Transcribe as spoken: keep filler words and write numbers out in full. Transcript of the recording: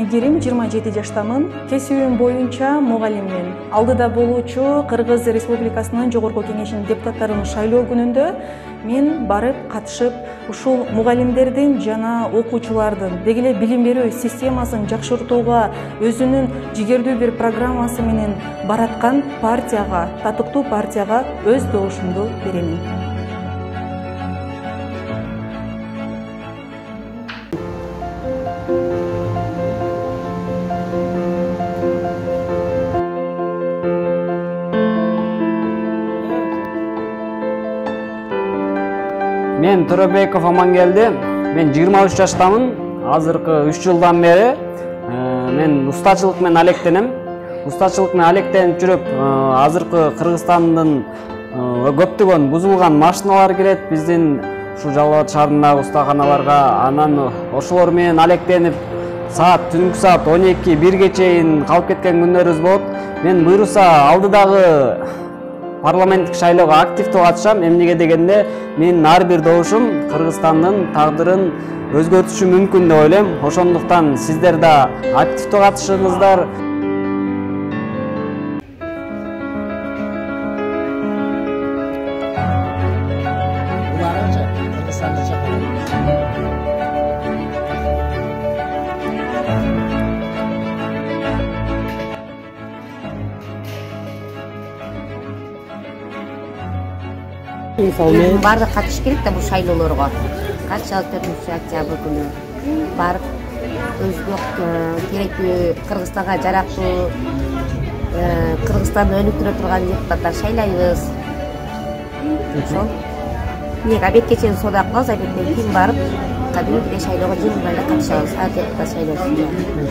айгерим, жыйырма жети жаштамын. Кесибим боюнча мугалиммин. Алдыда болуучу Кыргыз Республикасынын Жогорку Кеңешинин депутаттарын шайлоо күнүндө мен барып катышып, ушул мугалимдердин жана окуучулардын, деги эле билим берүү системасын жакшыртууга өзүнүн жигердүү бир программасы менен бараткан партияга, татыктуу партияга өз добушумду беремин. Мен Төрөбеков Амангелди, мен жыйырма үч жаштамын. Азыркы үч жылдан бери мен устачылык менен алектенем. Устачылык менен алектенип жүрүп, азыркы Кыргызстандын көптөгөн бузулган машиналар келет биздин ушу Жалал Абад шаарындагы устаханаларга. Анан ошолор менен алектенип саат түнкү саат он эки бирге чейин калып кеткен күндөрүбүз болот. Мен буйруса алдыдагы парламенттик шайлоого активдүү катышам. Эмнеге дегенде, менин ар бир добушум Кыргызстандын тагдырын өзгөртүшү мүмкүн деп ойлойм. Ошондуктан сиздер да активдүү катышыңыздар. Барды катыш керек да бул шайлоолорго. Канчалык төртүнчү октябрь күнү барып өзгө керектүү Кыргызстанга жарактуу, Кыргызстанды өнүктүрө турган депутаттар шайлайбыз. Ошол эмнеге обедке чейин соода кылабыз, обедтен кийин барып кадимгидей шайлоого жыйынтыгында катышабыз. Депутат шайлоосуна.